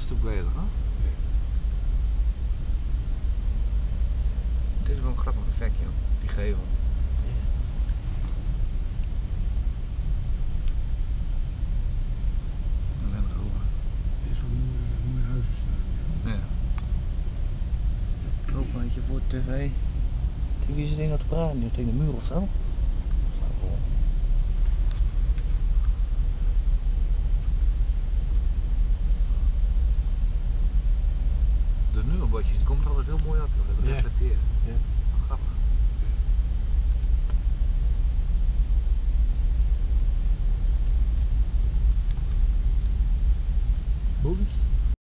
stuk beter, hè? Dit is wel een grappig effect, joh. Die gevel. Dit is wel een mooi huis staan. Ja. Ook een beetje voor de tv. Tegen wie zit ding op te praten? Nu tegen de muur of zo?